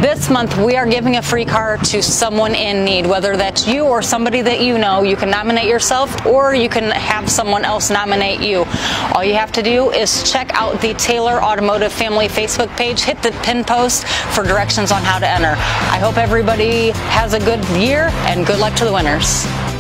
This month, we are giving a free car to someone in need, whether that's you or somebody that you know. You can nominate yourself, or you can have someone else nominate you. All you have to do is check out the Taylor Automotive Family Facebook page, hit the pin post for directions on how to enter. I hope everybody has a good year, and good luck to the winners.